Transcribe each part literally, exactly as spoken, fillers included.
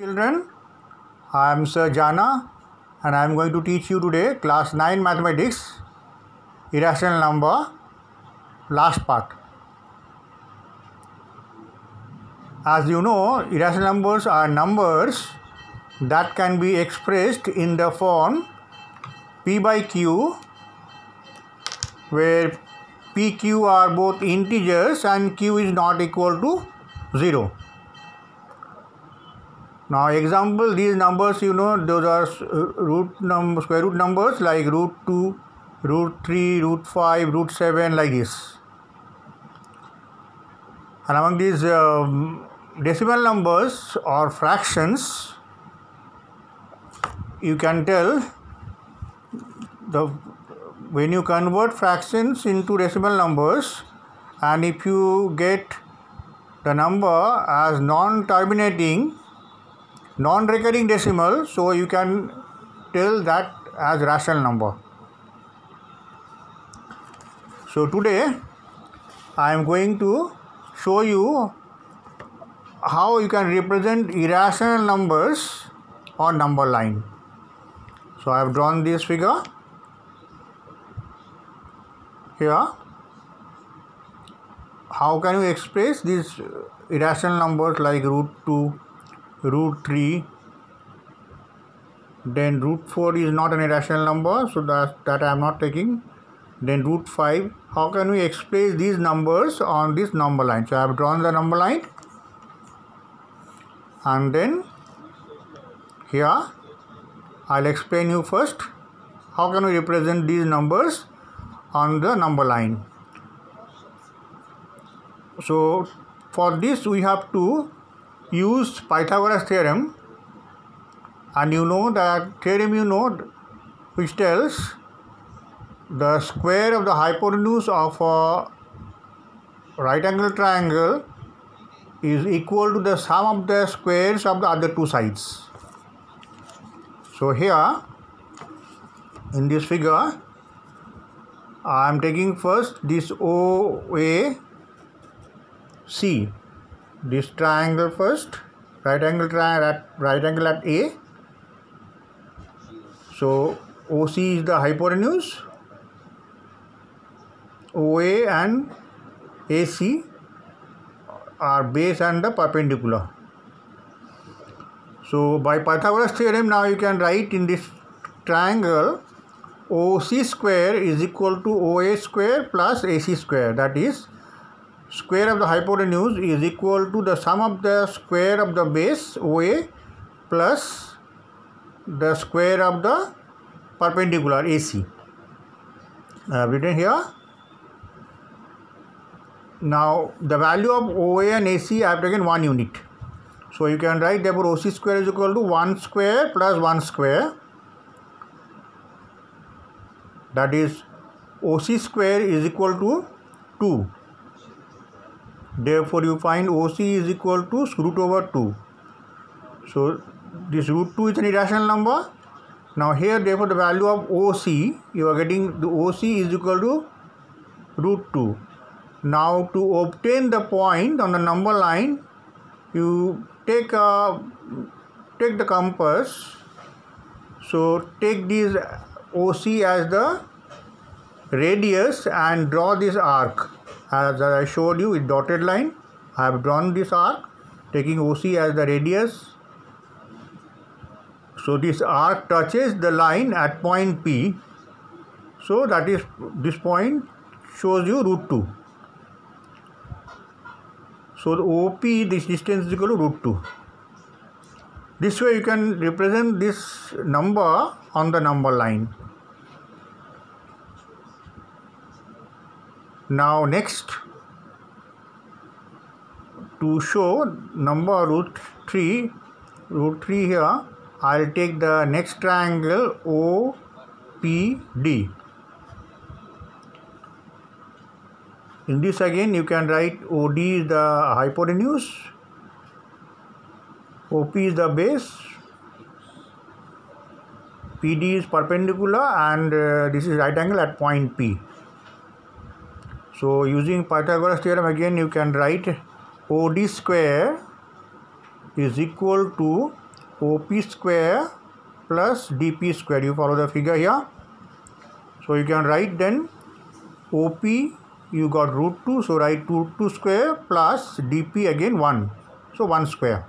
Children, I am Sir Jana and I am going to teach you today class nine mathematics, irrational number, last part. As you know, irrational numbers are numbers that can be expressed in the form P by Q, where P, Q are both integers and Q is not equal to zero. Now example, these numbers, you know, those are root number, square root numbers like root two, root three, root five, root seven, like this. And among these um, decimal numbers or fractions, you can tell the when you convert fractions into decimal numbers, and if you get the number as non-terminating, non-recurring decimal, so you can tell that as rational number. So today I am going to show you how you can represent irrational numbers on number line. So I have drawn this figure here. How can you express these irrational numbers like root two, root three, then root four is not an irrational number, so that, that I am not taking, then root five. How can we express these numbers on this number line? So I have drawn the number line, and then here I'll explain you first how can we represent these numbers on the number line. So for this we have to use Pythagoras theorem, and you know that theorem you know which tells the square of the hypotenuse of a right angle triangle is equal to the sum of the squares of the other two sides. So here in this figure I am taking first this O A C, this triangle first, right angle triangle at right angle at A. So O C is the hypotenuse, O A and A C are base and the perpendicular. So by Pythagoras theorem now you can write in this triangle O C square is equal to O A square plus A C square, that is square of the hypotenuse is equal to the sum of the square of the base O A plus the square of the perpendicular A C. I have written here. Now the value of O A and A C I have taken one unit. So you can write therefore O C square is equal to one square plus one square. That is O C square is equal to two. Therefore you find O C is equal to root over two. So this root two is an irrational number. Now here therefore the value of O C, you are getting the O C is equal to root two. Now to obtain the point on the number line, you take a take the compass. So take this O C as the radius and draw this arc. As I showed you with dotted line, I have drawn this arc taking O C as the radius. So this arc touches the line at point P. So that is, this point shows you root two. So the O P, this distance is equal to root two. This way you can represent this number on the number line. Now next, to show number root three, root three here, I'll take the next triangle O P D. In this again you can write O D is the hypotenuse, O P is the base, P D is perpendicular, and uh, this is right angle at point P. So using Pythagoras theorem again you can write O D square is equal to O P square plus D P square. You follow the figure here. So you can write then O P you got root two, so write root two square plus D P again one, so one square.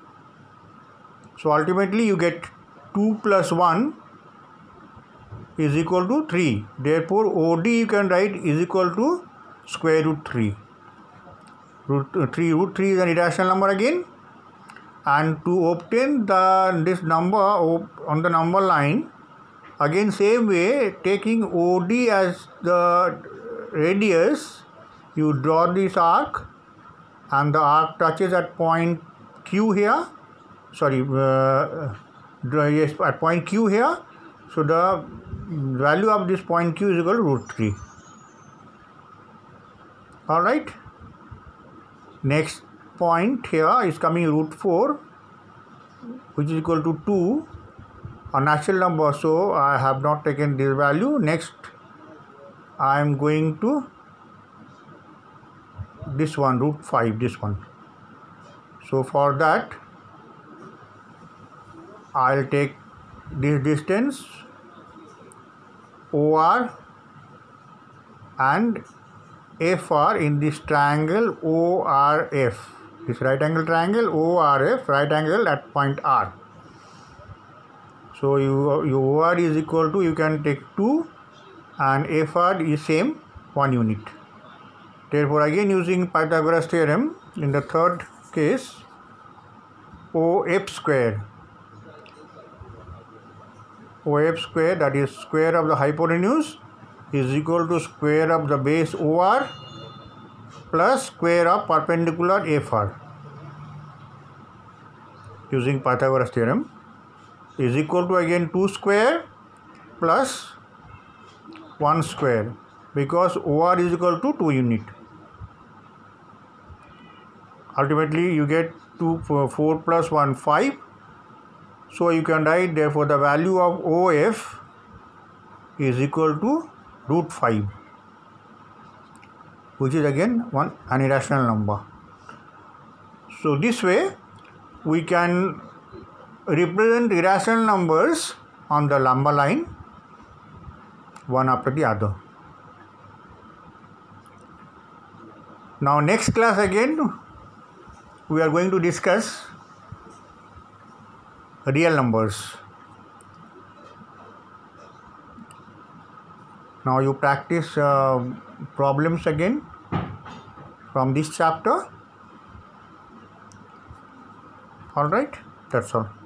So ultimately you get two plus one is equal to three. Therefore O D you can write is equal to square root three. Root uh, three root three is an irrational number again, and to obtain the this number on the number line, again same way, taking O D as the radius, you draw this arc and the arc touches at point Q here, sorry uh, yes, at point Q here. So the value of this point Q is equal to root three. Alright, next point here is coming root four, which is equal to two, a natural number, so I have not taken this value. Next I am going to this one, root five, this one. So for that I'll take this distance O R and F R in this triangle O R F, this right angle triangle O R F, right angle at point R. So you, your O R is equal to, you can take two, and F R is same, one unit. Therefore again using Pythagoras theorem, in the third case, O F square, O F square, that is square of the hypotenuse, is equal to square of the base O R plus square of perpendicular F R, using Pythagoras theorem, is equal to again two square plus one square, because O R is equal to two unit. Ultimately you get two, four plus one, five. So you can write, therefore the value of O F is equal to root five, which is again one an irrational number. So this way we can represent irrational numbers on the number line, one after the other. Now next class again we are going to discuss real numbers. Now you practice uh, problems again from this chapter. All right, that's all.